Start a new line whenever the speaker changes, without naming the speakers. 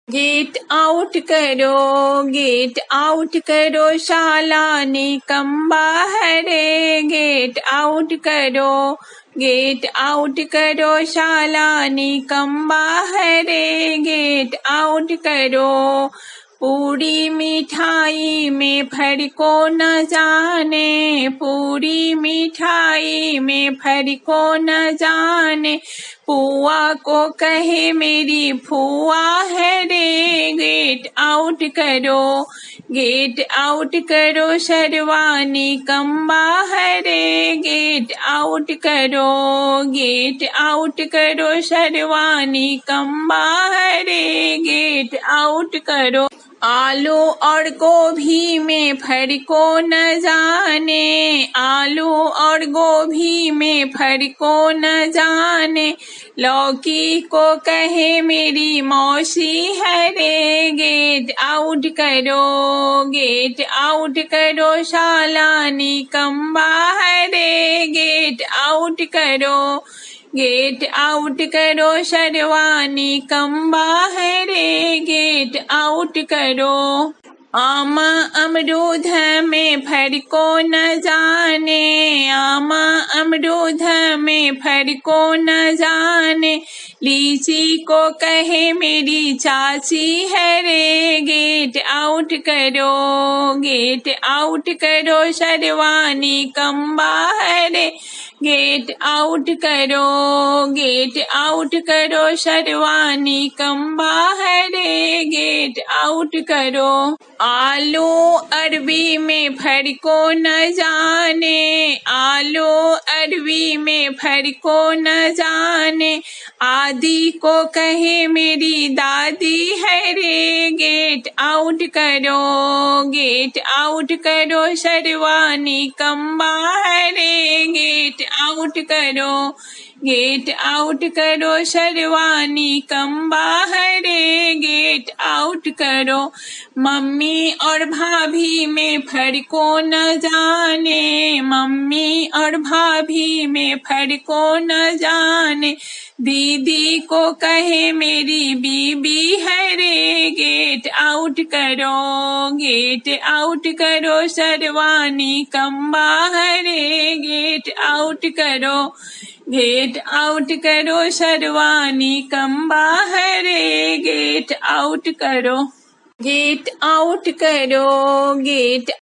Gate out करो, get out करो, शाला निकम्बा है रे। गेट आउट करो, गेट आउट करो, शाला निकम्बा है रे। गेट आउट करो। पूरी मिठाई में फर्को न जाने, पूरी मिठाई में फर्को न जाने। पुआ को कहे मेरी फुआ है रे। गेट आउट करो, गेट आउट करो, शर्वानी कम्बा है रे। गेट आउट करो, गेट आउट करो, शर्वानी कम्बा है रे। गेट आउट करो। आलू और गोभी में फर्को न जाने, आलू और गोभी में फर्को न जाने। लौकी को कहे मेरी मौसी है रे। गेट आउट करो, गेट आउट करो, शाला निकम्बा है रे। गेट आउट करो, गेट आउट करो, शर्वानी कम्बा है रे। गेट आउट करो। आमा अमरूद में फर्को न जाने, आमा अमरूद में फर्को न जाने। लीची को कहे मेरी चाची है रे। गेट आउट करो, गेट आउट करो, शर्वानी कम्बा है रे। गेट आउट करो, गेट आउट करो, शर्वानी कम्बा है रे। गेट आउट करो। आलू अरबी में फर्को न जाने, आलू अरबी में फर्को न जाने। आदि को कहे मेरी दादी है रे। गेट आउट करो, गेट आउट करो, शर्वानी कम्बा है रे। गेट आउट करो, गेट आउट करो, शर्वानी कम्बा है रे। गेट आउट करो। मम्मी और भाभी में फर्को न जाने, मम्मी और भाभी में फर्को न जाने। दीदी को कहे मेरी बीबी है रे। गेट आउट करो, गेट आउट करो, शर्वानी कम्बा है रे। गेट आउट करो, गेट आउट करो, शर्वानी कम्बा है रे। गेट आउट करो, गेट आउट करो, गेट